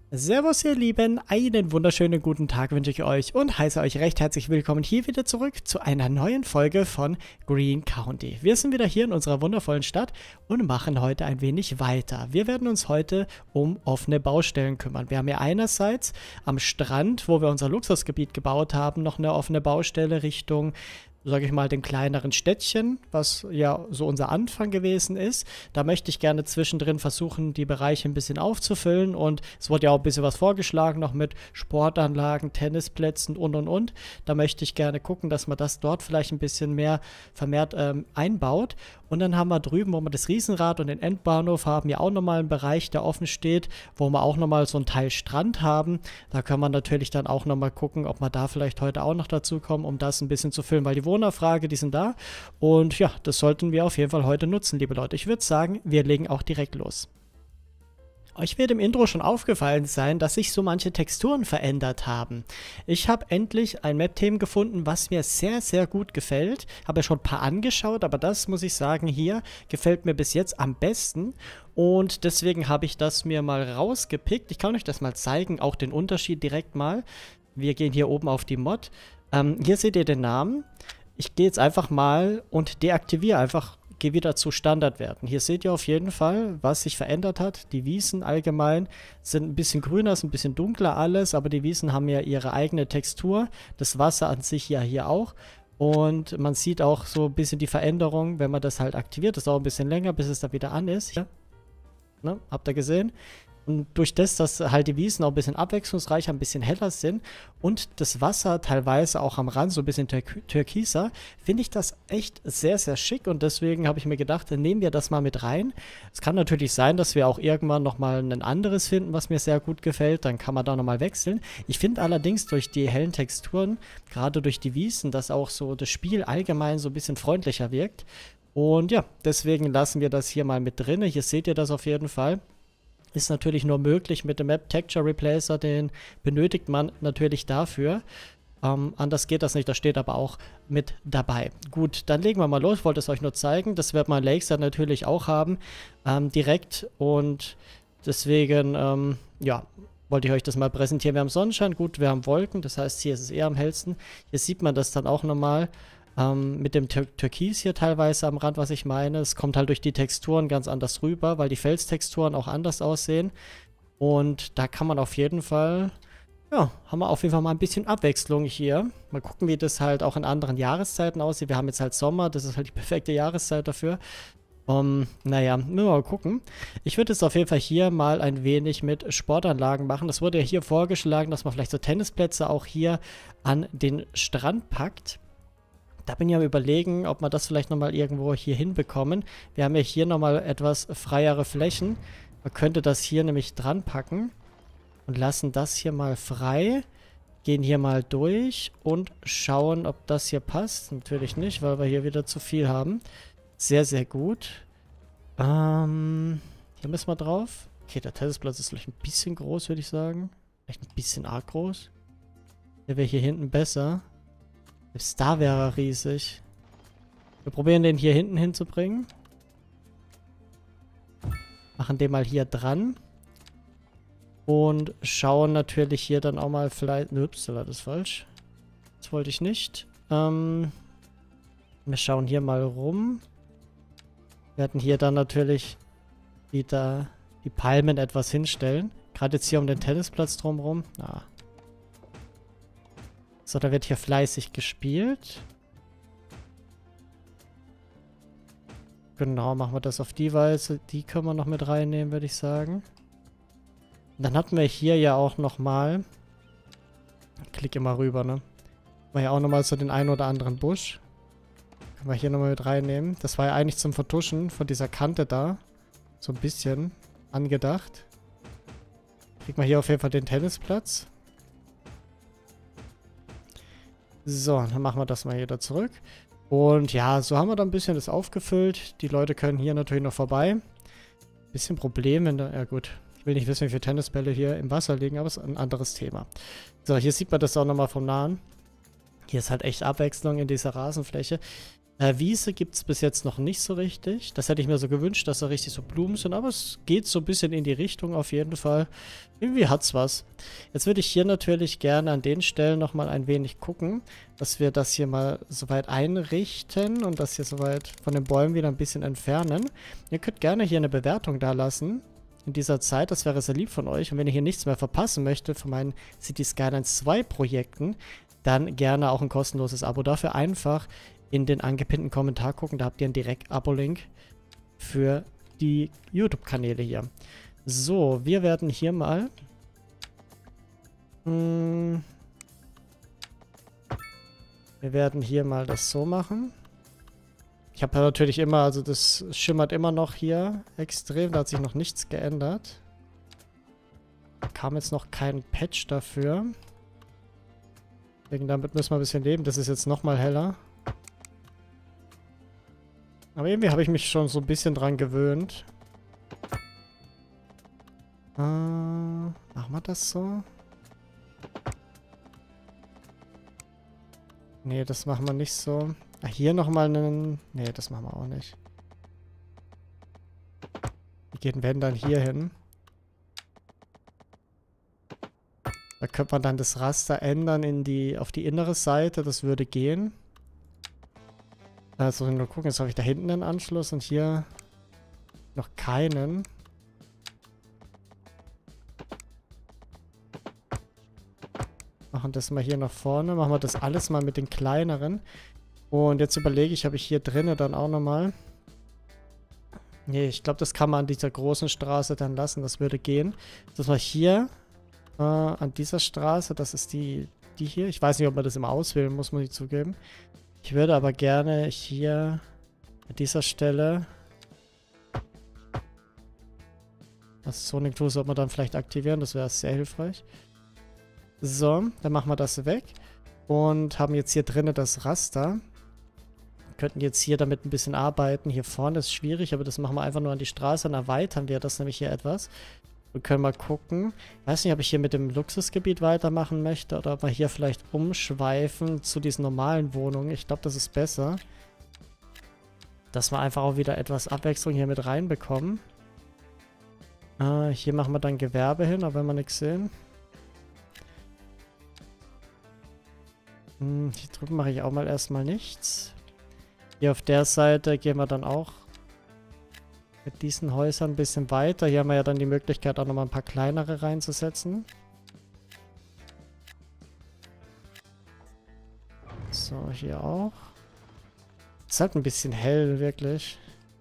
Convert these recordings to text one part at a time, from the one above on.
Servus ihr Lieben, einen wunderschönen guten Tag wünsche ich euch und heiße euch recht herzlich willkommen hier wieder zurück zu einer neuen Folge von Green County. Wir sind wieder hier in unserer wundervollen Stadt und machen heute ein wenig weiter. Wir werden uns heute um offene Baustellen kümmern. Wir haben ja einerseits am Strand, wo wir unser Luxusgebiet gebaut haben, noch eine offene Baustelle Richtung, sage ich mal, dem kleineren Städtchen, was ja so unser Anfang gewesen ist. Da möchte ich gerne zwischendrin versuchen, die Bereiche ein bisschen aufzufüllen und es wurde ja auch ein bisschen was vorgeschlagen, noch mit Sportanlagen, Tennisplätzen und. Da möchte ich gerne gucken, dass man das dort vielleicht ein bisschen mehr vermehrt einbaut. Und dann haben wir drüben, wo wir das Riesenrad und den Endbahnhof haben, ja auch nochmal einen Bereich, der offen steht, wo wir auch nochmal so einen Teil Strand haben. Da kann man natürlich dann auch nochmal gucken, ob wir da vielleicht heute auch noch dazu kommen, um das ein bisschen zu füllen, weil die Bewohnerfrage, die sind da. Und ja, das sollten wir auf jeden Fall heute nutzen, liebe Leute. Ich würde sagen, wir legen auch direkt los. Euch wird im Intro schon aufgefallen sein, dass sich so manche Texturen verändert haben. Ich habe endlich ein Map-Theme gefunden, was mir sehr, sehr gut gefällt. Habe ja schon ein paar angeschaut, aber das muss ich sagen, hier gefällt mir bis jetzt am besten. Und deswegen habe ich das mir mal rausgepickt. Ich kann euch das mal zeigen, auch den Unterschied direkt mal. Wir gehen hier oben auf die Mod. Hier seht ihr den Namen. Ich gehe jetzt einfach mal und deaktiviere einfach. Gehe wieder zu Standardwerten. Hier seht ihr auf jeden Fall, was sich verändert hat. Die Wiesen allgemein sind ein bisschen grüner, ist ein bisschen dunkler alles, aber die Wiesen haben ja ihre eigene Textur. Das Wasser an sich ja hier auch. Und man sieht auch so ein bisschen die Veränderung, wenn man das halt aktiviert. Das dauert ein bisschen länger, bis es da wieder an ist. Hier. Ne? Habt ihr gesehen? Und durch das, dass halt die Wiesen auch ein bisschen abwechslungsreicher, ein bisschen heller sind und das Wasser teilweise auch am Rand so ein bisschen türkiser, finde ich das echt sehr, sehr schick. Und deswegen habe ich mir gedacht, dann nehmen wir das mal mit rein. Es kann natürlich sein, dass wir auch irgendwann nochmal ein anderes finden, was mir sehr gut gefällt. Dann kann man da nochmal wechseln. Ich finde allerdings durch die hellen Texturen, gerade durch die Wiesen, dass auch so das Spiel allgemein so ein bisschen freundlicher wirkt. Und ja, deswegen lassen wir das hier mal mit drin. Hier seht ihr das auf jeden Fall. Ist natürlich nur möglich mit dem Map Texture Replacer, den benötigt man natürlich dafür. Anders geht das nicht, das steht aber auch mit dabei. Gut, dann legen wir mal los, ich wollte es euch nur zeigen. Das wird man Lakeside natürlich auch haben, direkt. Und deswegen, ja, wollte ich euch das mal präsentieren. Wir haben Sonnenschein, gut, wir haben Wolken, das heißt, hier ist es eher am hellsten. Hier sieht man das dann auch nochmal. Mit dem Türkis hier teilweise am Rand, was ich meine. Es kommt halt durch die Texturen ganz anders rüber, weil die Felstexturen auch anders aussehen. Und da kann man auf jeden Fall, ja, haben wir auf jeden Fall mal ein bisschen Abwechslung hier. Mal gucken, wie das halt auch in anderen Jahreszeiten aussieht. Wir haben jetzt halt Sommer, das ist halt die perfekte Jahreszeit dafür. Naja, müssen wir mal gucken. Ich würde jetzt auf jeden Fall hier mal ein wenig mit Sportanlagen machen. Das wurde ja hier vorgeschlagen, dass man vielleicht so Tennisplätze auch hier an den Strand packt. Da bin ich am Überlegen, ob wir das vielleicht nochmal irgendwo hier hinbekommen. Wir haben ja hier nochmal etwas freiere Flächen. Man könnte das hier nämlich dran packen und lassen das hier mal frei. Gehen hier mal durch und schauen, ob das hier passt. Natürlich nicht, weil wir hier wieder zu viel haben. Sehr, sehr gut. Hier müssen wir drauf. Okay, der Tennisplatz ist vielleicht ein bisschen groß, würde ich sagen. Vielleicht ein bisschen arg groß. Der wäre hier hinten besser. Selbst da wäre er riesig. Wir probieren den hier hinten hinzubringen. Machen den mal hier dran. Und schauen natürlich hier dann auch mal vielleicht... Ups, das ist falsch. Das wollte ich nicht. Wir schauen hier mal rum. Wir werden hier dann natürlich wieder die Palmen etwas hinstellen. Gerade jetzt hier um den Tennisplatz drumherum. Na. So, da wird hier fleißig gespielt. Genau, machen wir das auf die Weise. Die können wir noch mit reinnehmen, würde ich sagen. Und dann hatten wir hier ja auch nochmal... Klicke mal rüber, ne? War ja auch nochmal so den einen oder anderen Busch. Können wir hier nochmal mit reinnehmen. Das war ja eigentlich zum Vertuschen von dieser Kante da. So ein bisschen angedacht. Kriegen wir hier auf jeden Fall den Tennisplatz. So, dann machen wir das mal wieder zurück. Und ja, so haben wir dann ein bisschen das aufgefüllt. Die Leute können hier natürlich noch vorbei. Bisschen Problem, wenn da... Ja gut, ich will nicht wissen, wie viele Tennisbälle hier im Wasser liegen, aber es ist ein anderes Thema. So, hier sieht man das auch nochmal vom Nahen. Hier ist halt echt Abwechslung in dieser Rasenfläche. Wiese gibt es bis jetzt noch nicht so richtig. Das hätte ich mir so gewünscht, dass da richtig so Blumen sind. Aber es geht so ein bisschen in die Richtung auf jeden Fall. Irgendwie hat's was. Jetzt würde ich hier natürlich gerne an den Stellen nochmal ein wenig gucken, dass wir das hier mal soweit einrichten und das hier soweit von den Bäumen wieder ein bisschen entfernen. Ihr könnt gerne hier eine Bewertung da lassen in dieser Zeit. Das wäre sehr lieb von euch. Und wenn ihr hier nichts mehr verpassen möchtet von meinen City Skylines 2 Projekten, dann gerne auch ein kostenloses Abo. Dafür einfach in den angepinnten Kommentar gucken. Da habt ihr einen Direkt-Abo-Link für die YouTube-Kanäle hier. So, wir werden hier mal... wir werden hier mal das so machen. Ich habe natürlich immer, also das schimmert immer noch hier extrem. Da hat sich noch nichts geändert. Da kam jetzt noch kein Patch dafür. Deswegen damit müssen wir ein bisschen leben. Das ist jetzt nochmal heller. Aber irgendwie habe ich mich schon so ein bisschen dran gewöhnt. Machen wir das so? Nee, das machen wir nicht so. Ah, hier nochmal einen... Nee, das machen wir auch nicht. Wie geht denn dann hier hin? Da könnte man dann das Raster ändern auf die innere Seite. Das würde gehen. Also nur gucken, jetzt habe ich da hinten einen Anschluss und hier noch keinen. Machen das mal hier nach vorne. Machen wir das alles mal mit den kleineren. Und jetzt überlege ich, ob ich hier drinnen dann auch nochmal... Nee, ich glaube, das kann man an dieser großen Straße dann lassen. Das würde gehen. Das war hier an dieser Straße. Das ist die hier. Ich weiß nicht, ob man das immer auswählen muss ich zugeben. Ich würde aber gerne hier an dieser Stelle das Sonic Tool sollte man dann vielleicht aktivieren, das wäre sehr hilfreich. So, dann machen wir das weg und haben jetzt hier drinnen das Raster. Wir könnten jetzt hier damit ein bisschen arbeiten. Hier vorne ist schwierig, aber das machen wir einfach nur an die Straße, dann erweitern wir das nämlich hier etwas. Wir können mal gucken. Ich weiß nicht, ob ich hier mit dem Luxusgebiet weitermachen möchte oder ob wir hier vielleicht umschweifen zu diesen normalen Wohnungen. Ich glaube, das ist besser. Dass wir einfach auch wieder etwas Abwechslung hier mit reinbekommen. Hier machen wir dann Gewerbe hin, aber wenn wir nichts sehen. Hier drüben mache ich auch mal erstmal nichts. Hier auf der Seite gehen wir dann auch mit diesen Häusern ein bisschen weiter. Hier haben wir ja dann die Möglichkeit, auch nochmal ein paar kleinere reinzusetzen. So, hier auch. Ist halt ein bisschen hell, wirklich.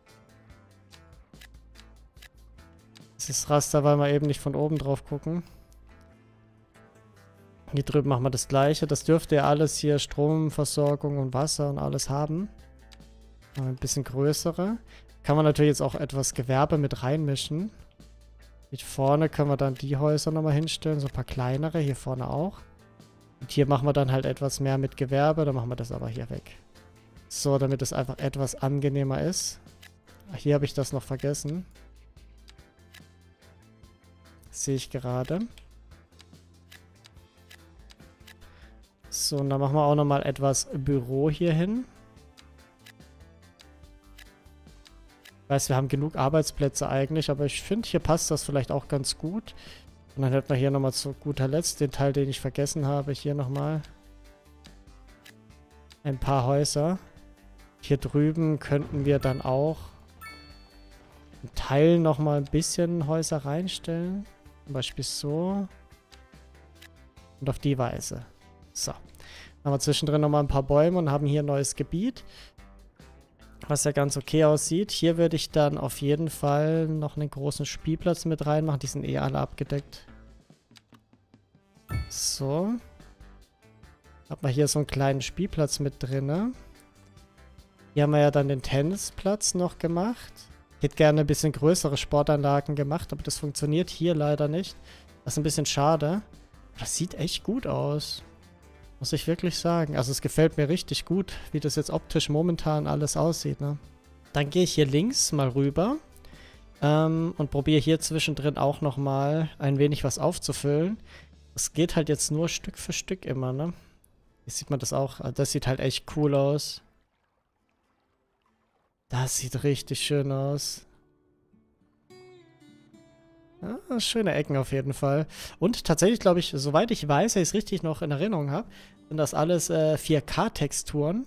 Dieses Raster, weil wir eben nicht von oben drauf gucken. Hier drüben machen wir das gleiche. Das dürfte ja alles hier Stromversorgung und Wasser und alles haben. Ein bisschen größere. Kann man natürlich jetzt auch etwas Gewerbe mit reinmischen. Hier vorne können wir dann die Häuser nochmal hinstellen. So ein paar kleinere. Hier vorne auch. Und hier machen wir dann halt etwas mehr mit Gewerbe. Dann machen wir das aber hier weg. So, damit es einfach etwas angenehmer ist. Hier habe ich das noch vergessen. Das sehe ich gerade. So, und dann machen wir auch nochmal etwas Büro hier hin. Ich weiß, wir haben genug Arbeitsplätze eigentlich, aber ich finde, hier passt das vielleicht auch ganz gut. Und dann hätten wir hier nochmal zu guter Letzt den Teil, den ich vergessen habe. Hier nochmal ein paar Häuser. Hier drüben könnten wir dann auch in Teilen nochmal ein bisschen Häuser reinstellen. Zum Beispiel so. Und auf die Weise. So. Dann haben wir zwischendrin nochmal ein paar Bäume und haben hier ein neues Gebiet. Was ja ganz okay aussieht. Hier würde ich dann auf jeden Fall noch einen großen Spielplatz mit reinmachen. Die sind eh alle abgedeckt. So. Hat man hier so einen kleinen Spielplatz mit drin. Hier haben wir ja dann den Tennisplatz noch gemacht. Ich hätte gerne ein bisschen größere Sportanlagen gemacht, aber das funktioniert hier leider nicht. Das ist ein bisschen schade. Das sieht echt gut aus. Muss ich wirklich sagen. Also es gefällt mir richtig gut, wie das jetzt optisch momentan alles aussieht, ne? Dann gehe ich hier links mal rüber und probiere hier zwischendrin auch nochmal ein wenig was aufzufüllen. Das geht halt jetzt nur Stück für Stück immer, ne? Hier sieht man das auch. Also das sieht halt echt cool aus. Das sieht richtig schön aus. Ja, schöne Ecken auf jeden Fall. Und tatsächlich, glaube ich, soweit ich weiß, wenn ich es richtig noch in Erinnerung habe, sind das alles 4K-Texturen.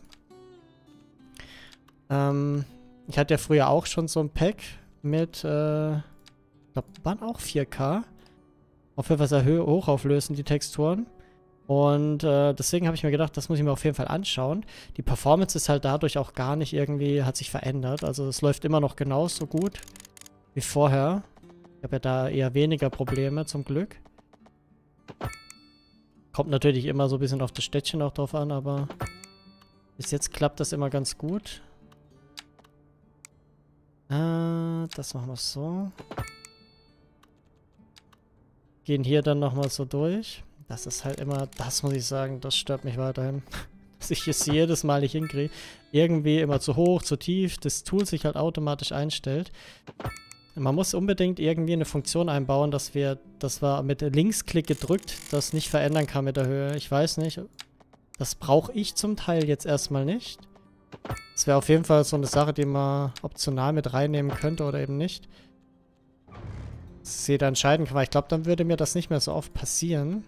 Ich hatte ja früher auch schon so ein Pack mit, ich glaube, waren auch 4K. Auf jeden Fall sehr hochauflösend, die Texturen. Und deswegen habe ich mir gedacht, das muss ich mir auf jeden Fall anschauen. Die Performance ist halt dadurch auch gar nicht irgendwie, hat sich verändert. Also es läuft immer noch genauso gut wie vorher. Ich habe ja da eher weniger Probleme, zum Glück. Kommt natürlich immer so ein bisschen auf das Städtchen auch drauf an, aber bis jetzt klappt das immer ganz gut. Das machen wir so. Gehen hier dann nochmal so durch. Das ist halt immer, das muss ich sagen, das stört mich weiterhin. Dass ich es jedes Mal nicht hinkriege. Irgendwie immer zu hoch, zu tief, das Tool sich halt automatisch einstellt. Man muss unbedingt irgendwie eine Funktion einbauen, dass wir mit Linksklick gedrückt das nicht verändern kann mit der Höhe. Ich weiß nicht. Das brauche ich zum Teil jetzt erstmal nicht. Das wäre auf jeden Fall so eine Sache, die man optional mit reinnehmen könnte oder eben nicht. Dass ich jeder entscheiden kann, weil ich glaube, dann würde mir das nicht mehr so oft passieren.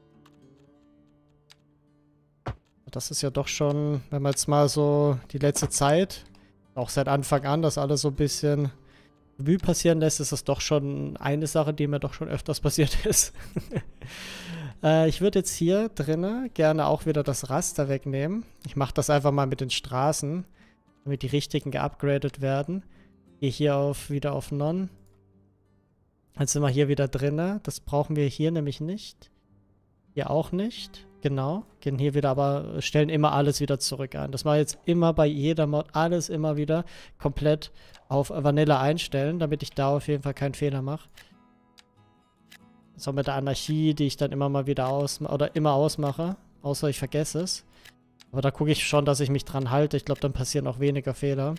Das ist ja doch schon, wenn man jetzt mal so die letzte Zeit, auch seit Anfang an, das alles so ein bisschen Revue passieren lässt, ist das doch schon eine Sache, die mir doch schon öfters passiert ist. Ich würde jetzt hier drinnen gerne auch wieder das Raster wegnehmen. Ich mache das einfach mal mit den Straßen, damit die richtigen geupgradet werden. Gehe hier wieder auf None. Jetzt sind wir hier wieder drinnen. Das brauchen wir hier nämlich nicht. Hier auch nicht. Genau. Gehen hier wieder, aber stellen immer alles wieder zurück ein. Das mache ich jetzt immer bei jeder Mod. Alles immer wieder komplett auf Vanilla einstellen, damit ich da auf jeden Fall keinen Fehler mache. So mit der Anarchie, die ich dann immer mal wieder ausmache. Außer ich vergesse es. Aber da gucke ich schon, dass ich mich dran halte. Ich glaube, dann passieren auch weniger Fehler.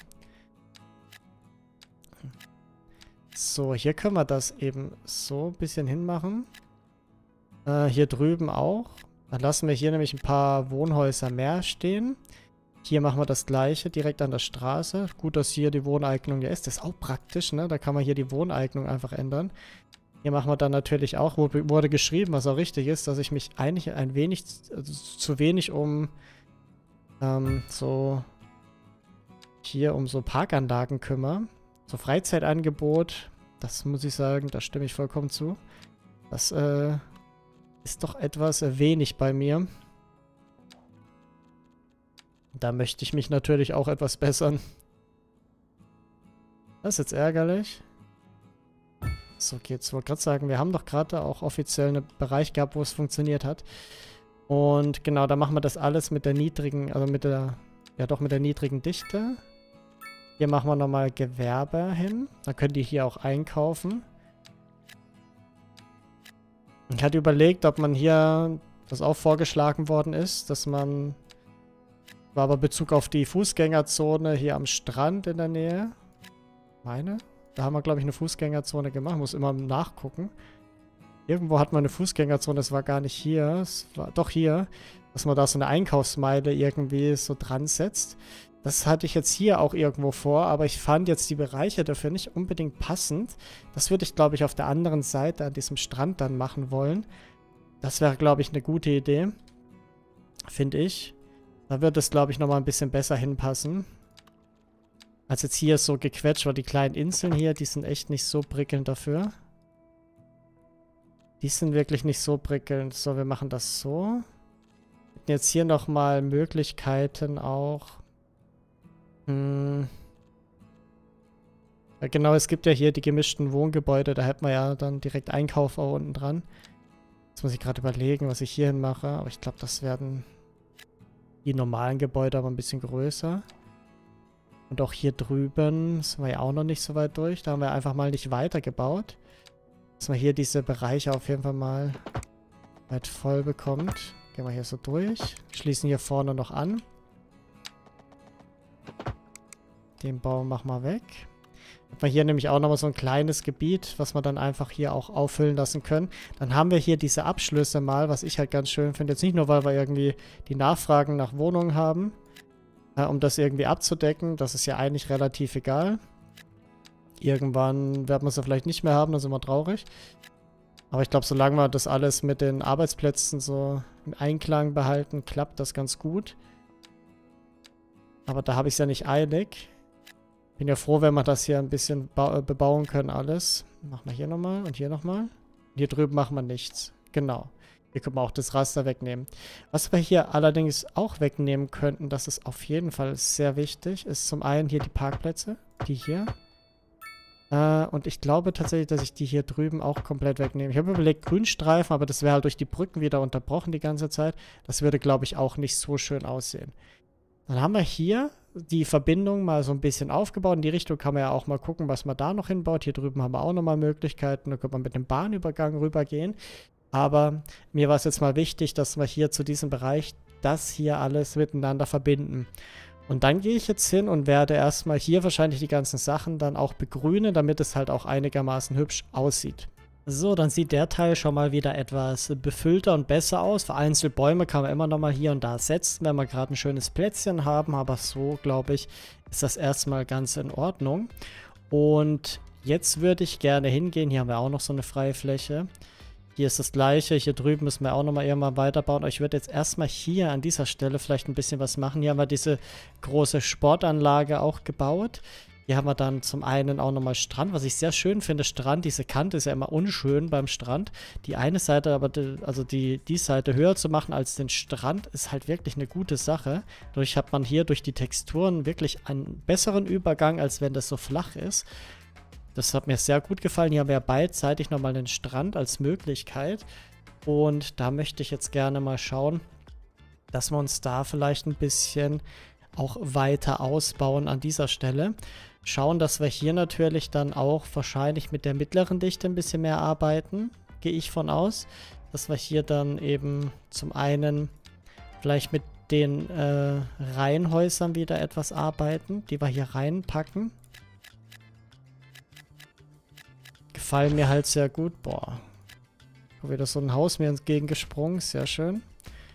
So, hier können wir das eben so ein bisschen hinmachen. Hier drüben auch. Dann lassen wir hier nämlich ein paar Wohnhäuser mehr stehen. Hier machen wir das gleiche, direkt an der Straße. Gut, dass hier die Wohneignung ja ist. Das ist auch praktisch, ne? Da kann man hier die Wohneignung einfach ändern. Hier machen wir dann natürlich auch, wurde geschrieben, was auch richtig ist, dass ich mich eigentlich ein wenig, zu wenig um so Parkanlagen kümmere. So Freizeitangebot, das muss ich sagen, da stimme ich vollkommen zu. Das ist doch etwas wenig bei mir. Da möchte ich mich natürlich auch etwas bessern. Das ist jetzt ärgerlich. So geht's. Ich wollte gerade sagen, wir haben doch gerade auch offiziell einen Bereich gehabt, wo es funktioniert hat. Und genau, da machen wir das alles mit der niedrigen, also mit der niedrigen Dichte. Hier machen wir nochmal Gewerbe hin. Dann könnt ihr hier auch einkaufen. Ich hatte überlegt, ob man hier, das auch vorgeschlagen worden ist, dass man, war aber Bezug auf die Fußgängerzone hier am Strand in der Nähe. Da haben wir, glaube ich, eine Fußgängerzone gemacht. Muss immer nachgucken. Irgendwo hat man eine Fußgängerzone, das war gar nicht hier. Es war doch hier, dass man da so eine Einkaufsmeile irgendwie so dran setzt. Das hatte ich jetzt hier auch irgendwo vor, aber ich fand jetzt die Bereiche dafür nicht unbedingt passend. Das würde ich, glaube ich, auf der anderen Seite an diesem Strand dann machen wollen. Das wäre, glaube ich, eine gute Idee. Finde ich. Da wird es, glaube ich, nochmal ein bisschen besser hinpassen. Als jetzt hier so gequetscht, weil die kleinen Inseln hier, die sind echt nicht so prickelnd dafür. Die sind wirklich nicht so prickelnd. So, wir machen das so. Wir hätten jetzt hier nochmal Möglichkeiten auch. Ja, genau, es gibt ja hier die gemischten Wohngebäude. Da hätten wir ja dann direkt Einkauf auch unten dran. Jetzt muss ich gerade überlegen, was ich hierhin mache. Aber ich glaube, das werden die normalen Gebäude, aber ein bisschen größer. Und auch hier drüben sind wir ja auch noch nicht so weit durch. Da haben wir einfach mal nicht weitergebaut. Dass man hier diese Bereiche auf jeden Fall mal weit voll bekommt. Gehen wir hier so durch. Schließen hier vorne noch an. Den Baum machen wir weg. Hat man hier nämlich auch nochmal so ein kleines Gebiet, was wir dann einfach hier auch auffüllen lassen können. Dann haben wir hier diese Abschlüsse mal, was ich halt ganz schön finde. Jetzt nicht nur, weil wir irgendwie die Nachfragen nach Wohnungen haben, um das irgendwie abzudecken. Das ist ja eigentlich relativ egal. Irgendwann werden wir es ja vielleicht nicht mehr haben, dann sind wir traurig. Aber ich glaube, solange wir das alles mit den Arbeitsplätzen so im Einklang behalten, klappt das ganz gut. Aber da habe ich es ja nicht eilig. Bin ja froh, wenn wir das hier ein bisschen bebauen können alles. Machen wir hier nochmal und hier nochmal. Hier drüben machen wir nichts. Genau. Hier können wir auch das Raster wegnehmen. Was wir hier allerdings auch wegnehmen könnten, das ist auf jeden Fall sehr wichtig, ist zum einen hier die Parkplätze. Die hier. Und ich glaube tatsächlich, dass ich die hier drüben auch komplett wegnehme. Ich habe überlegt, Grünstreifen, aber das wäre halt durch die Brücken wieder unterbrochen die ganze Zeit. Das würde, glaube ich, auch nicht so schön aussehen. Dann haben wir hier die Verbindung mal so ein bisschen aufgebaut. In die Richtung kann man ja auch mal gucken, was man da noch hinbaut. Hier drüben haben wir auch nochmal Möglichkeiten. Da könnte man mit dem Bahnübergang rübergehen. Aber mir war es jetzt mal wichtig, dass wir hier zu diesem Bereich das hier alles miteinander verbinden. Und dann gehe ich jetzt hin und werde erstmal hier wahrscheinlich die ganzen Sachen dann auch begrünen, damit es halt auch einigermaßen hübsch aussieht. So, dann sieht der Teil schon mal wieder etwas befüllter und besser aus. Vereinzelt Bäume kann man immer noch mal hier und da setzen, wenn wir gerade ein schönes Plätzchen haben. Aber so, glaube ich, ist das erstmal ganz in Ordnung. Und jetzt würde ich gerne hingehen. Hier haben wir auch noch so eine freie Fläche. Hier ist das gleiche. Hier drüben müssen wir auch nochmal irgendwann weiterbauen. Aber ich würde jetzt erstmal hier an dieser Stelle vielleicht ein bisschen was machen. Hier haben wir diese große Sportanlage auch gebaut. Hier haben wir dann zum einen auch nochmal Strand, was ich sehr schön finde. Strand, diese Kante ist ja immer unschön beim Strand. Die eine Seite, aber die Seite höher zu machen als den Strand, ist halt wirklich eine gute Sache. Dadurch hat man hier durch die Texturen wirklich einen besseren Übergang, als wenn das so flach ist. Das hat mir sehr gut gefallen. Hier haben wir ja beidseitig nochmal den Strand als Möglichkeit. Und da möchte ich jetzt gerne mal schauen, dass wir uns da vielleicht ein bisschen auch weiter ausbauen an dieser Stelle. Schauen, dass wir hier natürlich dann auch wahrscheinlich mit der mittleren Dichte ein bisschen mehr arbeiten. Gehe ich von aus. Dass wir hier dann eben zum einen vielleicht mit den Reihenhäusern wieder etwas arbeiten, die wir hier reinpacken. Gefallen mir halt sehr gut. Boah. Wieder so ein Haus mir entgegengesprungen. Sehr schön.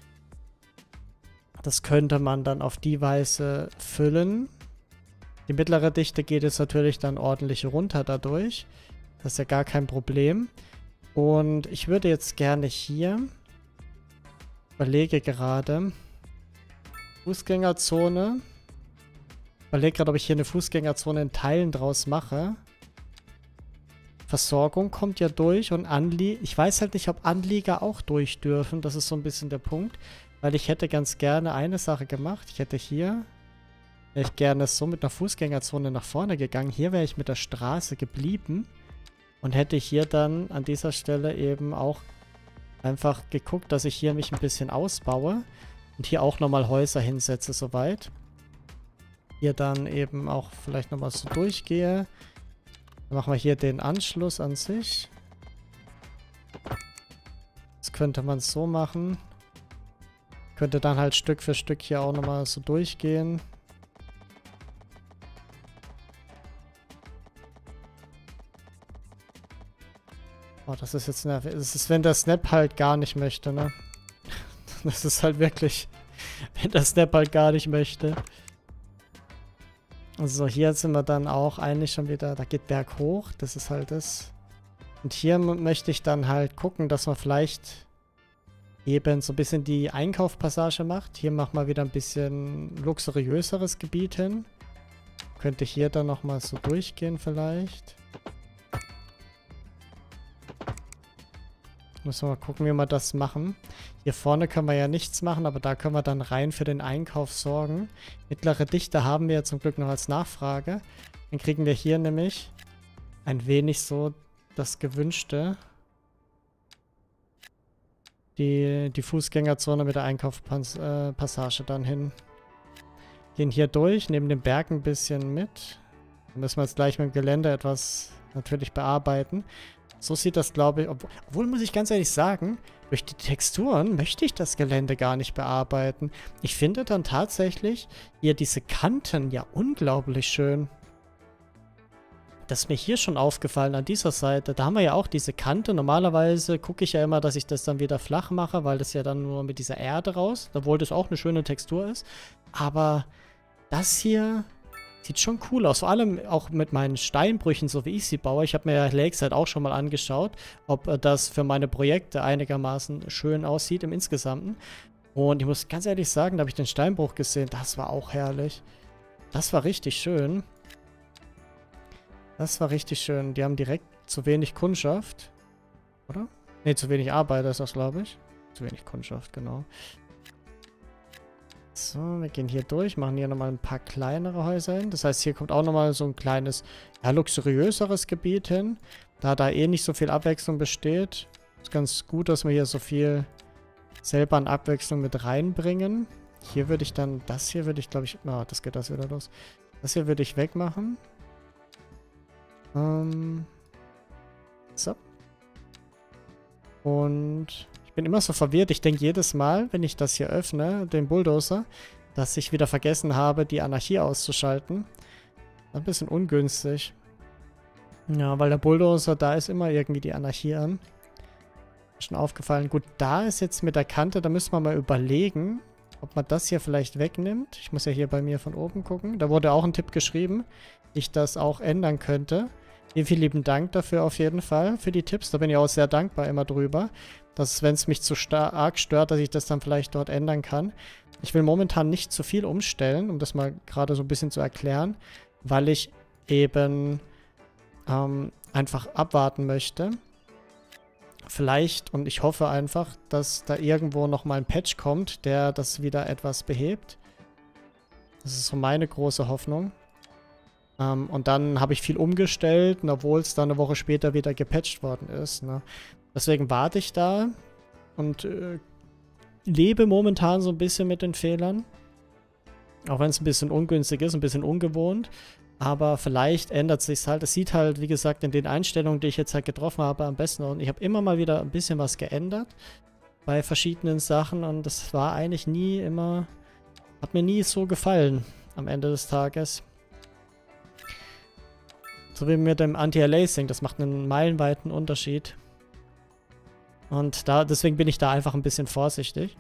Das könnte man dann auf die Weise füllen. Die mittlere Dichte geht jetzt natürlich dann ordentlich runter dadurch. Das ist ja gar kein Problem. Und ich würde jetzt gerne hier, überlege gerade, Fußgängerzone. Überlege gerade, ob ich hier eine Fußgängerzone in Teilen draus mache. Versorgung kommt ja durch und ich weiß halt nicht, ob Anlieger auch durch dürfen. Das ist so ein bisschen der Punkt. Weil ich hätte ganz gerne eine Sache gemacht. Ich hätte hier, wäre ich gerne so mit einer Fußgängerzone nach vorne gegangen. Hier wäre ich mit der Straße geblieben. Und hätte hier dann an dieser Stelle eben auch einfach geguckt, dass ich hier mich ein bisschen ausbaue. Und hier auch nochmal Häuser hinsetze soweit. Hier dann eben auch vielleicht nochmal so durchgehe. Dann machen wir hier den Anschluss an sich. Das könnte man so machen. Könnte dann halt Stück für Stück hier auch nochmal so durchgehen. Oh, das ist jetzt nervig. Das ist, wenn der Snap halt gar nicht möchte, ne? Das ist halt wirklich, wenn der Snap halt gar nicht möchte. Also hier sind wir dann auch eigentlich schon wieder, da geht Berg hoch, das ist halt das. Und hier möchte ich dann halt gucken, dass man vielleicht eben so ein bisschen die Einkaufspassage macht. Hier machen wir wieder ein bisschen luxuriöseres Gebiet hin. Könnte hier dann nochmal so durchgehen vielleicht. Müssen wir mal gucken, wie wir das machen. Hier vorne können wir ja nichts machen, aber da können wir dann rein für den Einkauf sorgen. Mittlere Dichte haben wir ja zum Glück noch als Nachfrage. Dann kriegen wir hier nämlich ein wenig so das Gewünschte. Die Fußgängerzone mit der Einkaufspassage dann hin. Gehen hier durch, nehmen den Berg ein bisschen mit. Dann müssen wir jetzt gleich mit dem Gelände etwas natürlich bearbeiten. So sieht das, glaube ich, obwohl muss ich ganz ehrlich sagen, durch die Texturen möchte ich das Gelände gar nicht bearbeiten. Ich finde dann tatsächlich hier diese Kanten ja unglaublich schön. Das ist mir hier schon aufgefallen an dieser Seite. Da haben wir ja auch diese Kante. Normalerweise gucke ich ja immer, dass ich das dann wieder flach mache, weil das ja dann nur mit dieser Erde raus, obwohl das auch eine schöne Textur ist. Aber das hier sieht schon cool aus. Vor allem auch mit meinen Steinbrüchen, so wie ich sie baue. Ich habe mir ja Lakeside auch schon mal angeschaut, ob das für meine Projekte einigermaßen schön aussieht im Insgesamten. Und ich muss ganz ehrlich sagen, da habe ich den Steinbruch gesehen. Das war auch herrlich. Das war richtig schön. Das war richtig schön. Die haben direkt zu wenig Kundschaft. Oder? Ne, zu wenig Arbeiter ist das, glaube ich. Zu wenig Kundschaft, genau. So, wir gehen hier durch, machen hier nochmal ein paar kleinere Häuser hin. Das heißt, hier kommt auch nochmal so ein kleines, ja, luxuriöseres Gebiet hin. Da eh nicht so viel Abwechslung besteht. Ist ganz gut, dass wir hier so viel selber an Abwechslung mit reinbringen. Hier würde ich dann, das hier würde ich, glaube ich, das geht das wieder los. Das hier würde ich wegmachen. So. Und ich bin immer so verwirrt. Ich denke jedes Mal, wenn ich das hier öffne, den Bulldozer, dass ich wieder vergessen habe, die Anarchie auszuschalten. Ein bisschen ungünstig. Ja, weil der Bulldozer, da ist immer irgendwie die Anarchie an. Schon aufgefallen. Gut, da ist jetzt mit der Kante, da müssen wir mal überlegen, ob man das hier vielleicht wegnimmt. Ich muss ja hier bei mir von oben gucken. Da wurde auch ein Tipp geschrieben, ich das auch ändern könnte. Vielen lieben Dank dafür auf jeden Fall, für die Tipps. Da bin ich auch sehr dankbar immer drüber. Dass, wenn es mich zu arg stört, dass ich das dann vielleicht dort ändern kann. Ich will momentan nicht zu viel umstellen, um das mal gerade so ein bisschen zu erklären, weil ich eben einfach abwarten möchte. Vielleicht, und ich hoffe einfach, dass da irgendwo nochmal ein Patch kommt, der das wieder etwas behebt. Das ist so meine große Hoffnung. Und dann habe ich viel umgestellt, obwohl es dann eine Woche später wieder gepatcht worden ist. Ne? Deswegen warte ich da und lebe momentan so ein bisschen mit den Fehlern. Auch wenn es ein bisschen ungünstig ist, ein bisschen ungewohnt. Aber vielleicht ändert es sich halt. Es sieht halt, wie gesagt, in den Einstellungen, die ich jetzt halt getroffen habe, am besten aus. Und ich habe immer mal wieder ein bisschen was geändert bei verschiedenen Sachen. Und das war eigentlich nie immer, hat mir nie so gefallen am Ende des Tages. So wie mit dem Anti-Aliasing, das macht einen meilenweiten Unterschied. Und deswegen bin ich da einfach ein bisschen vorsichtig.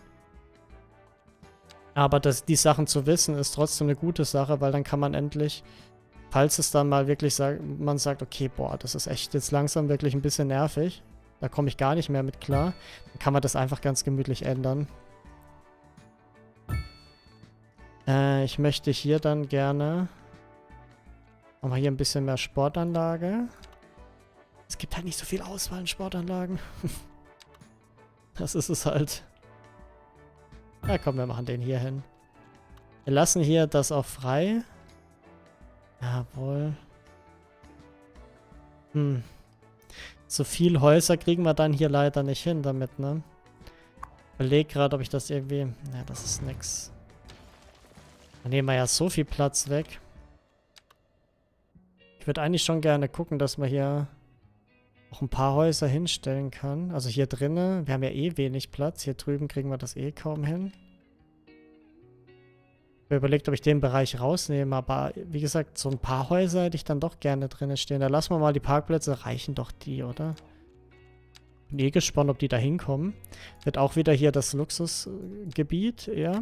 Aber die Sachen zu wissen, ist trotzdem eine gute Sache, weil dann kann man endlich, falls es dann mal wirklich man sagt, okay, boah, das ist echt jetzt langsam wirklich ein bisschen nervig, da komme ich gar nicht mehr mit klar, dann kann man das einfach ganz gemütlich ändern. Ich möchte hier dann gerne machen wir hier ein bisschen mehr Sportanlage. Es gibt halt nicht so viel Auswahl in Sportanlagen. Das ist es halt. Ja, komm, wir machen den hier hin. Wir lassen hier das auch frei. Jawohl. So viel Häuser kriegen wir dann hier leider nicht hin damit, ne? Ich überlege gerade, ob ich das irgendwie... Ja, das ist nix. Dann nehmen wir ja so viel Platz weg. Ich würde eigentlich schon gerne gucken, dass man hier auch ein paar Häuser hinstellen kann. Also hier drinnen, wir haben ja eh wenig Platz. Hier drüben kriegen wir das eh kaum hin. Ich habe überlegt, ob ich den Bereich rausnehme, aber wie gesagt, so ein paar Häuser hätte ich dann doch gerne drinnen stehen. Da lassen wir mal die Parkplätze, reichen doch die, oder? Bin eh gespannt, ob die da hinkommen. Wird auch wieder hier das Luxusgebiet, ja.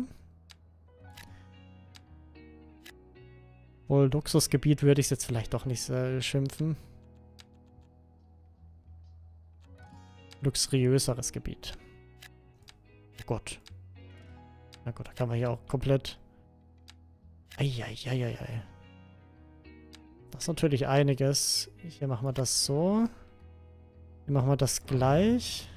Wohl, Luxusgebiet würde ich es jetzt vielleicht doch nicht schimpfen. Luxuriöseres Gebiet. Oh Gott. Na gut, da kann man hier auch komplett... Eieieiei. Das ist natürlich einiges. Hier machen wir das so. Hier machen wir das gleich.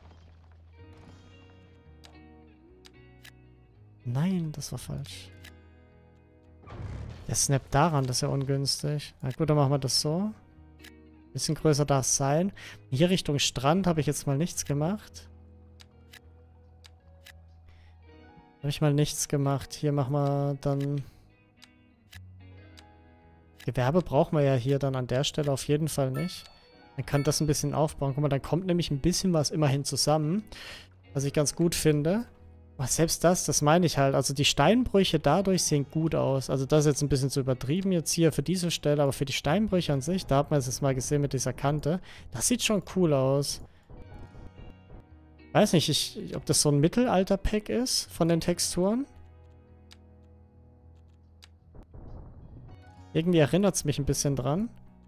Nein, das war falsch. Der Snap daran, das ist ja ungünstig. Na gut, dann machen wir das so. Bisschen größer darf es sein. Hier Richtung Strand habe ich jetzt mal nichts gemacht. Habe ich mal nichts gemacht. Hier machen wir dann... Gewerbe brauchen wir ja hier dann an der Stelle auf jeden Fall nicht. Man kann das ein bisschen aufbauen. Guck mal, dann kommt nämlich ein bisschen was immerhin zusammen. Was ich ganz gut finde. Aber selbst das meine ich halt. Also die Steinbrüche dadurch sehen gut aus. Also das ist jetzt ein bisschen zu übertrieben jetzt hier für diese Stelle. Aber für die Steinbrüche an sich, da hat man es jetzt mal gesehen mit dieser Kante. Das sieht schon cool aus. Weiß nicht, ob das so ein Mittelalter-Pack ist von den Texturen. Irgendwie erinnert es mich ein bisschen dran.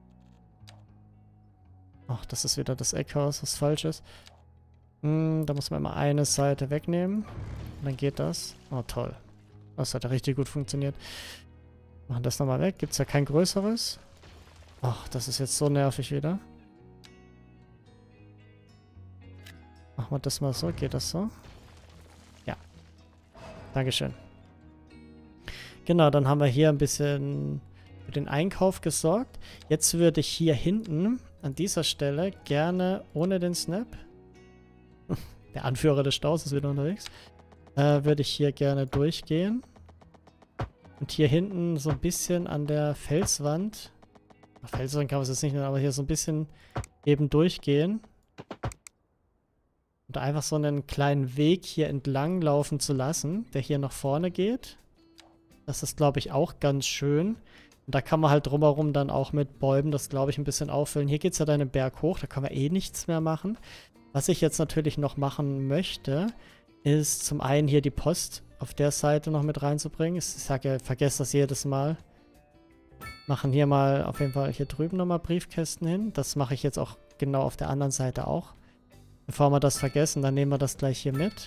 Ach, das ist wieder das Eckhaus, was falsch ist. Da muss man immer eine Seite wegnehmen. Und dann geht das. Oh, toll. Das hat ja richtig gut funktioniert. Machen das nochmal weg. Gibt es ja kein größeres? Ach, das ist jetzt so nervig wieder. Machen wir das mal so. Geht das so? Ja. Dankeschön. Genau, dann haben wir hier ein bisschen für den Einkauf gesorgt. Jetzt würde ich hier hinten an dieser Stelle gerne ohne den Snap, der Anführer des Staus ist wieder unterwegs, würde ich hier gerne durchgehen. Und hier hinten so ein bisschen an der Felswand, Felswand kann man es jetzt nicht nennen, aber hier so ein bisschen eben durchgehen. Und einfach so einen kleinen Weg hier entlang laufen zu lassen, der hier nach vorne geht. Das ist, glaube ich, auch ganz schön. Und da kann man halt drumherum dann auch mit Bäumen das, glaube ich, ein bisschen auffüllen. Hier geht es ja dann den Berg hoch, da kann man eh nichts mehr machen. Was ich jetzt natürlich noch machen möchte, ist zum einen hier die Post auf der Seite noch mit reinzubringen. Ich sage ja, vergesst das jedes Mal. Machen hier mal auf jeden Fall hier drüben nochmal Briefkästen hin. Das mache ich jetzt auch genau auf der anderen Seite auch. Bevor wir das vergessen, dann nehmen wir das gleich hier mit.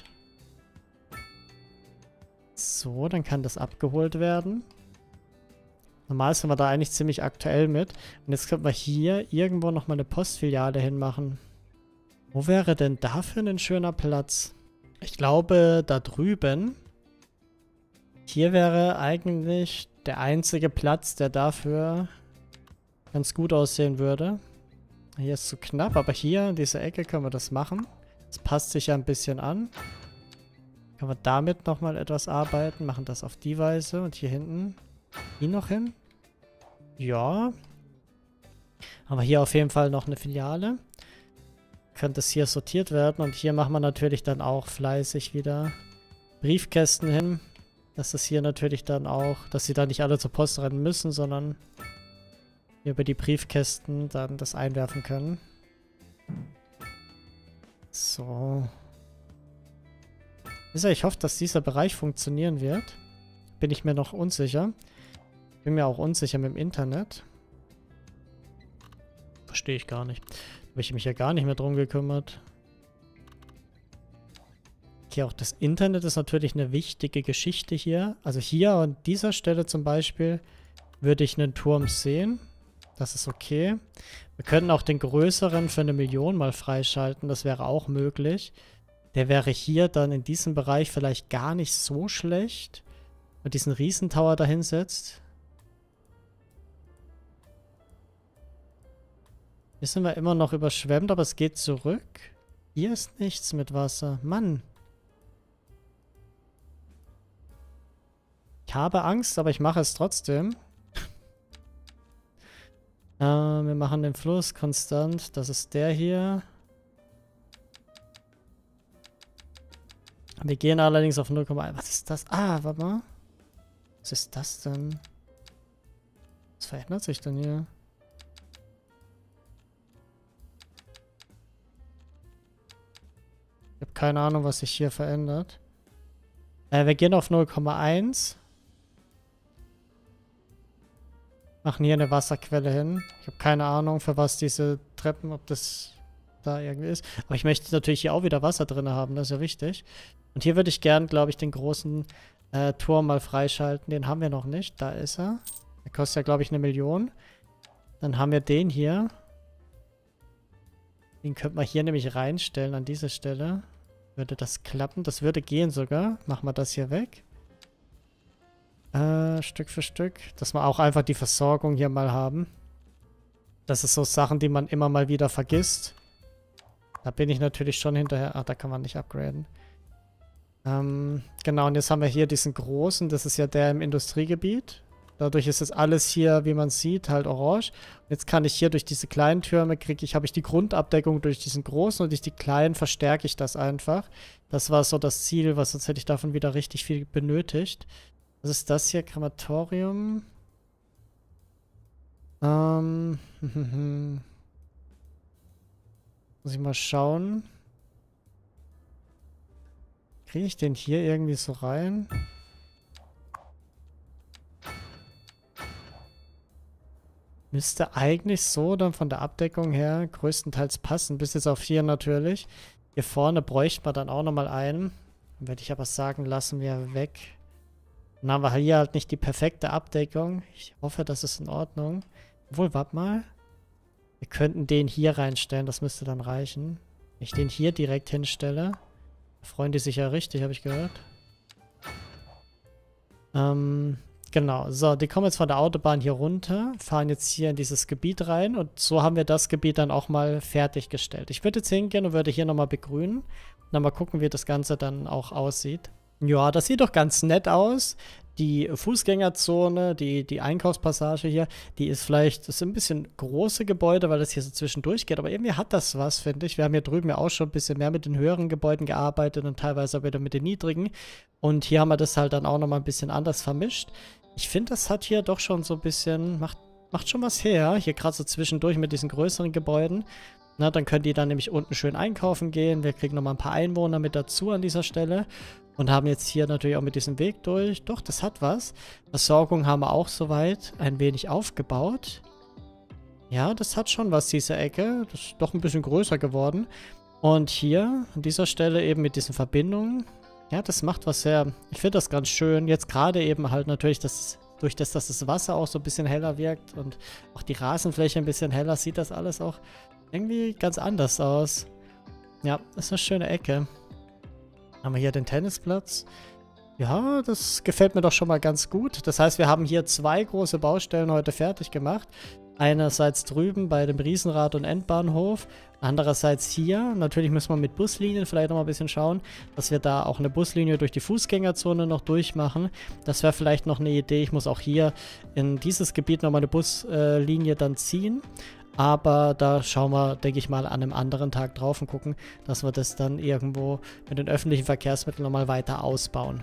So, dann kann das abgeholt werden. Normal sind wir da eigentlich ziemlich aktuell mit. Und jetzt könnten wir hier irgendwo nochmal eine Postfiliale hinmachen. Wo wäre denn dafür ein schöner Platz? Ich glaube, da drüben. Hier wäre eigentlich der einzige Platz, der dafür ganz gut aussehen würde. Hier ist zu knapp, aber hier in dieser Ecke können wir das machen. Das passt sich ja ein bisschen an. Können wir damit nochmal etwas arbeiten. Machen das auf die Weise. Und hier hinten. Hier noch hin. Ja. Haben wir hier auf jeden Fall noch eine Filiale. Könnte es hier sortiert werden. Und hier machen wir natürlich dann auch fleißig wieder Briefkästen hin. Dass es hier natürlich dann auch, dass sie da nicht alle zur Post rennen müssen, sondern wir über die Briefkästen dann das einwerfen können. So. Ich hoffe, dass dieser Bereich funktionieren wird. Bin ich mir noch unsicher. Bin mir auch unsicher mit dem Internet. Verstehe ich gar nicht. Habe ich mich ja gar nicht mehr drum gekümmert. Okay, auch das Internet ist natürlich eine wichtige Geschichte hier. Also hier an dieser Stelle zum Beispiel würde ich einen Turm sehen. Das ist okay. Wir können auch den größeren für 1 Million mal freischalten. Das wäre auch möglich. Der wäre hier dann in diesem Bereich vielleicht gar nicht so schlecht. Und diesen Riesentower dahin setzt. Hier sind wir immer noch überschwemmt, aber es geht zurück. Hier ist nichts mit Wasser. Mann. Ich habe Angst, aber ich mache es trotzdem. Wir machen den Fluss konstant. Das ist der hier. Wir gehen allerdings auf 0,1. Was ist das? Ah, warte mal. Was ist das denn? Was verändert sich denn hier? Ich habe keine Ahnung, was sich hier verändert. Wir gehen auf 0,1. Machen hier eine Wasserquelle hin. Ich habe keine Ahnung, für was diese Treppen, ob das da irgendwie ist. Aber ich möchte natürlich hier auch wieder Wasser drin haben, das ist ja wichtig. Und hier würde ich gern, glaube ich, den großen Turm mal freischalten. Den haben wir noch nicht. Da ist er. Der kostet ja, glaube ich, 1 Million. Dann haben wir den hier. Den könnte man hier nämlich reinstellen an diese Stelle. Würde das klappen? Das würde gehen sogar. Machen wir das hier weg. Stück für Stück. Dass wir auch einfach die Versorgung hier mal haben. Das ist so Sachen, die man immer mal wieder vergisst. Da bin ich natürlich schon hinterher. Ach, da kann man nicht upgraden. Genau, und jetzt haben wir hier diesen großen. Das ist ja der im Industriegebiet. Dadurch ist es alles hier, wie man sieht, halt orange. Und jetzt kann ich hier durch diese kleinen Türme habe ich die Grundabdeckung durch diesen großen und durch die kleinen verstärke ich das einfach. Das war so das Ziel, was sonst hätte ich davon wieder richtig viel benötigt. Was ist das hier? Krematorium. Muss ich mal schauen. Kriege ich den hier irgendwie so rein? Müsste eigentlich so dann von der Abdeckung her größtenteils passen, bis jetzt auf hier natürlich. Hier vorne bräuchten wir dann auch nochmal einen. Dann werde ich aber sagen, lassen wir weg. Dann haben wir hier halt nicht die perfekte Abdeckung. Ich hoffe, das ist in Ordnung. Obwohl, warte mal. Wir könnten den hier reinstellen, das müsste dann reichen. Wenn ich den hier direkt hinstelle, freuen die sich ja richtig, habe ich gehört. Genau, so, die kommen jetzt von der Autobahn hier runter, fahren jetzt hier in dieses Gebiet rein und so haben wir das Gebiet dann auch mal fertiggestellt. Ich würde jetzt hingehen und würde hier nochmal begrünen und dann mal gucken, wie das Ganze dann auch aussieht. Ja, das sieht doch ganz nett aus. Die Fußgängerzone, die Einkaufspassage hier, die ist vielleicht, das sind ein bisschen große Gebäude, weil das hier so zwischendurch geht, aber irgendwie hat das was, finde ich. Wir haben hier drüben ja auch schon ein bisschen mehr mit den höheren Gebäuden gearbeitet und teilweise auch wieder mit den niedrigen. Und hier haben wir das halt dann auch nochmal ein bisschen anders vermischt. Ich finde, das hat hier doch schon so ein bisschen, macht schon was her. Hier gerade so zwischendurch mit diesen größeren Gebäuden. Na, dann können die dann nämlich unten schön einkaufen gehen. Wir kriegen nochmal ein paar Einwohner mit dazu an dieser Stelle. Und haben jetzt hier natürlich auch mit diesem Weg durch. Doch, das hat was. Versorgung haben wir auch soweit ein wenig aufgebaut. Ja, das hat schon was, diese Ecke. Das ist doch ein bisschen größer geworden. Und hier an dieser Stelle eben mit diesen Verbindungen. Ja, das macht was sehr... Ich finde das ganz schön. Jetzt gerade eben halt natürlich, dass das Wasser auch so ein bisschen heller wirkt und auch die Rasenfläche ein bisschen heller, sieht das alles auch irgendwie ganz anders aus. Ja, das ist eine schöne Ecke. Haben wir hier den Tennisplatz. Ja, das gefällt mir doch schon mal ganz gut. Das heißt, wir haben hier 2 große Baustellen heute fertig gemacht. Einerseits drüben bei dem Riesenrad- und Endbahnhof. Andererseits hier. Natürlich müssen wir mit Buslinien vielleicht noch mal ein bisschen schauen, dass wir da auch eine Buslinie durch die Fußgängerzone noch durchmachen. Das wäre vielleicht noch eine Idee. Ich muss auch hier in dieses Gebiet nochmal eine Buslinie dann ziehen. Aber da schauen wir, denke ich mal, an einem anderen Tag drauf und gucken, dass wir das dann irgendwo mit den öffentlichen Verkehrsmitteln nochmal weiter ausbauen.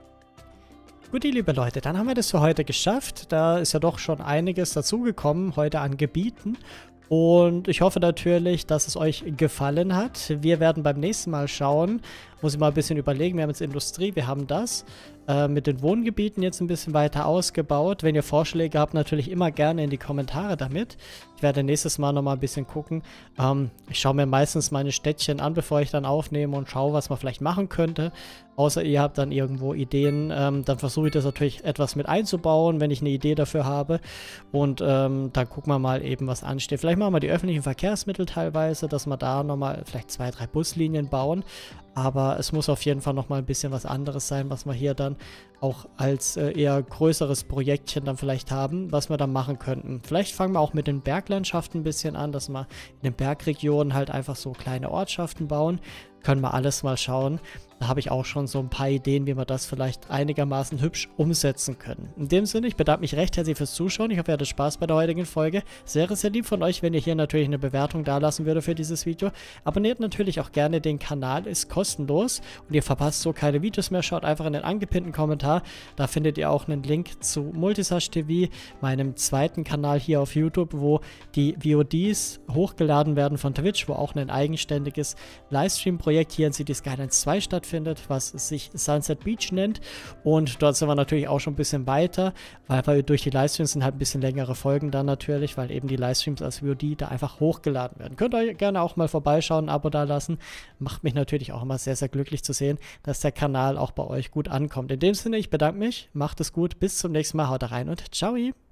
Gut, liebe Leute, dann haben wir das für heute geschafft. Da ist ja doch schon einiges dazugekommen heute an Gebieten. Und ich hoffe natürlich, dass es euch gefallen hat. Wir werden beim nächsten Mal schauen. Muss ich mal ein bisschen überlegen. Wir haben jetzt Industrie, wir haben das. Mit den Wohngebieten jetzt ein bisschen weiter ausgebaut. Wenn ihr Vorschläge habt, natürlich immer gerne in die Kommentare damit. Ich werde nächstes Mal nochmal ein bisschen gucken. Ich schaue mir meistens meine Städtchen an, bevor ich dann aufnehme und schaue, was man vielleicht machen könnte. Außer ihr habt dann irgendwo Ideen, dann versuche ich das natürlich etwas mit einzubauen, wenn ich eine Idee dafür habe. Und dann gucken wir mal eben, was ansteht. Vielleicht machen wir die öffentlichen Verkehrsmittel teilweise, dass wir da nochmal vielleicht 2, 3 Buslinien bauen. Aber es muss auf jeden Fall nochmal ein bisschen was anderes sein, was wir hier dann auch als eher größeres Projektchen dann vielleicht haben, was wir dann machen könnten. Vielleicht fangen wir auch mit den Berglandschaften ein bisschen an, dass wir in den Bergregionen halt einfach so kleine Ortschaften bauen. Können wir alles mal schauen. Da habe ich auch schon so ein paar Ideen, wie wir das vielleicht einigermaßen hübsch umsetzen können. In dem Sinne, ich bedanke mich recht herzlich fürs Zuschauen. Ich hoffe, ihr hattet Spaß bei der heutigen Folge. Wäre sehr lieb von euch, wenn ihr hier natürlich eine Bewertung dalassen würdet für dieses Video. Abonniert natürlich auch gerne den Kanal, ist kostenlos und ihr verpasst so keine Videos mehr. Schaut einfach in den angepinnten Kommentar. Da findet ihr auch einen Link zu Multisash TV, meinem zweiten Kanal hier auf YouTube, wo die VODs hochgeladen werden von Twitch, wo auch ein eigenständiges Livestream-Projekt hier in City Skylines 2 stattfindet, was sich Sunset Beach nennt. Und dort sind wir natürlich auch schon ein bisschen weiter, weil durch die Livestreams sind halt ein bisschen längere Folgen dann natürlich, weil eben die Livestreams als VOD da einfach hochgeladen werden. Könnt ihr gerne auch mal vorbeischauen, ein Abo da lassen. Macht mich natürlich auch immer sehr, sehr glücklich zu sehen, dass der Kanal auch bei euch gut ankommt. In dem Sinne, ich bedanke mich, macht es gut, bis zum nächsten Mal, haut rein und ciao!